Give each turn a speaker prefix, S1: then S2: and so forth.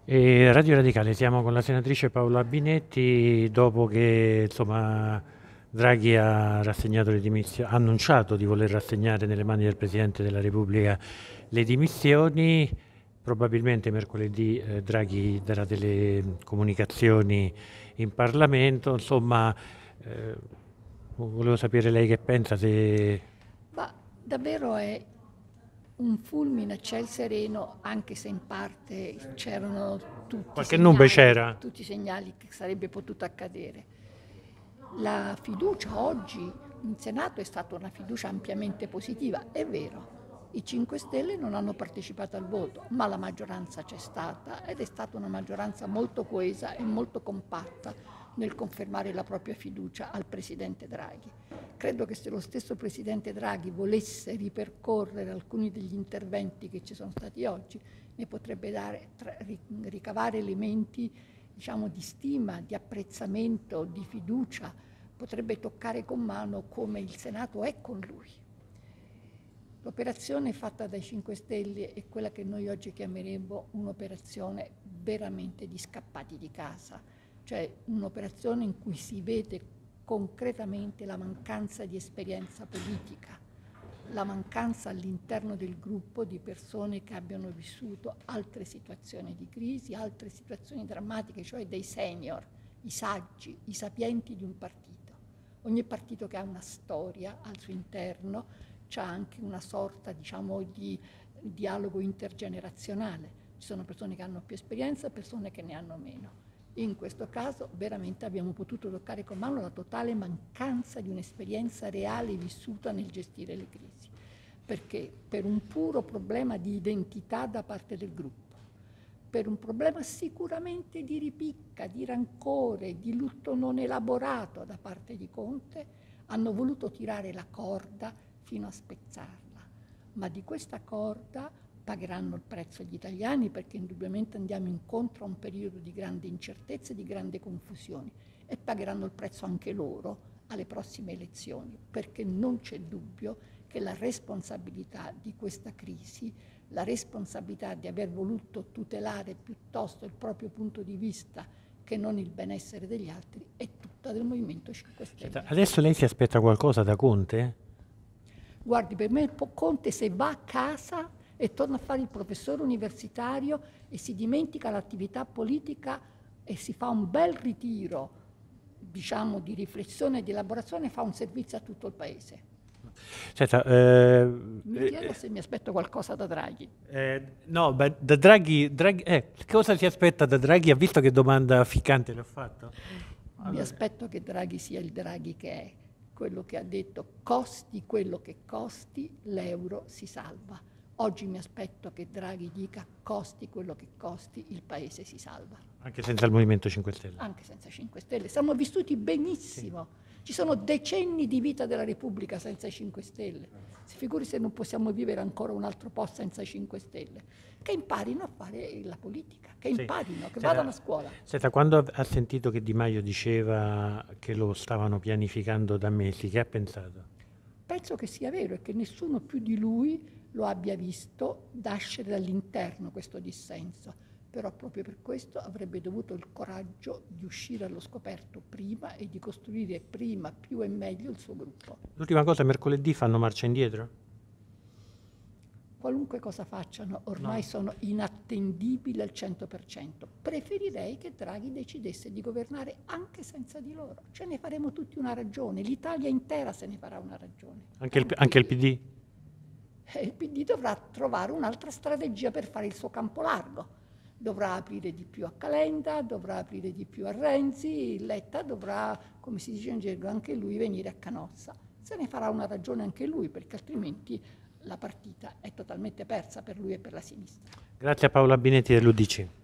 S1: Radio Radicale, siamo con la senatrice Paola Binetti dopo che Draghi ha rassegnato le dimissioni, ha annunciato di voler rassegnare nelle mani del Presidente della Repubblica le dimissioni. Probabilmente mercoledì Draghi darà delle comunicazioni in Parlamento. Volevo sapere lei che pensa se...
S2: Ma davvero è un fulmine a ciel sereno, anche se in parte c'erano
S1: Qualche nube c'era?
S2: tutti i segnali che sarebbe potuto accadere. La fiducia oggi in Senato è stata una fiducia ampiamente positiva, è vero. I 5 Stelle non hanno partecipato al voto, ma la maggioranza c'è stata ed è stata una maggioranza molto coesa e molto compatta nel confermare la propria fiducia al Presidente Draghi. Credo che se lo stesso Presidente Draghi volesse ripercorrere alcuni degli interventi che ci sono stati oggi, ne potrebbe ricavare elementi, di stima, di apprezzamento, di fiducia, potrebbe toccare con mano come il Senato è con lui. L'operazione fatta dai 5 Stelle è quella che noi oggi chiameremo un'operazione veramente di scappati di casa, cioè un'operazione in cui si vede concretamente la mancanza di esperienza politica, la mancanza all'interno del gruppo di persone che abbiano vissuto altre situazioni di crisi, altre situazioni drammatiche, cioè dei senior, i saggi, i sapienti di un partito. Ogni partito che ha una storia al suo interno c'è anche una sorta, di dialogo intergenerazionale. Ci sono persone che hanno più esperienza e persone che ne hanno meno. In questo caso veramente abbiamo potuto toccare con mano la totale mancanza di un'esperienza reale vissuta nel gestire le crisi, perché per un puro problema di identità da parte del gruppo, per un problema sicuramente di ripicca, di rancore, di lutto non elaborato da parte di Conte, hanno voluto tirare la corda fino a spezzarla, ma di questa corda pagheranno il prezzo gli italiani, perché indubbiamente andiamo incontro a un periodo di grande incertezza e di grande confusione, e pagheranno il prezzo anche loro alle prossime elezioni, perché non c'è dubbio che la responsabilità di questa crisi, la responsabilità di aver voluto tutelare piuttosto il proprio punto di vista che non il benessere degli altri, è tutta del Movimento 5 Stelle.
S1: Adesso lei si aspetta qualcosa da Conte?
S2: Guardi, per me Conte, se va a casa e torna a fare il professore universitario e si dimentica l'attività politica e si fa un bel ritiro, di riflessione e di elaborazione, fa un servizio a tutto il Paese.
S1: Senta,
S2: Mi chiedo se mi aspetto qualcosa da Draghi.
S1: no, da Draghi, cosa si aspetta da Draghi? Ha visto che domanda ficcante le ho fatto?
S2: Mi aspetto che Draghi sia il Draghi che è, quello che ha detto costi quello che costi, l'euro si salva. Oggi mi aspetto che Draghi dica costi quello che costi, il Paese si salva.
S1: Anche senza il Movimento 5 Stelle?
S2: Anche senza 5 Stelle. Siamo vissuti benissimo. Sì. Ci sono decenni di vita della Repubblica senza i 5 Stelle. Si figuri se non possiamo vivere ancora un altro po' senza i 5 Stelle. Che imparino a fare la politica, che imparino, che vadano a scuola.
S1: Senta, quando ha sentito che Di Maio diceva che lo stavano pianificando da mesi, che ha pensato?
S2: Penso che sia vero e che nessuno più di lui lo abbia visto nascere dall'interno questo dissenso, però proprio per questo avrebbe dovuto il coraggio di uscire allo scoperto prima e di costruire prima, più e meglio il suo gruppo.
S1: L'ultima cosa, mercoledì fanno marcia indietro?
S2: Qualunque cosa facciano, ormai sono inattendibili al 100%. Preferirei che Draghi decidesse di governare anche senza di loro. Ce ne faremo tutti una ragione, l'Italia intera se ne farà una ragione.
S1: Anche il PD?
S2: Il PD dovrà trovare un'altra strategia per fare il suo campo largo. Dovrà aprire di più a Calenda, dovrà aprire di più a Renzi, Letta dovrà, come si dice in gergo, anche lui venire a Canossa. Se ne farà una ragione anche lui, perché altrimenti la partita è totalmente persa per lui e per la sinistra.
S1: Grazie a Paola Binetti dell'UDC.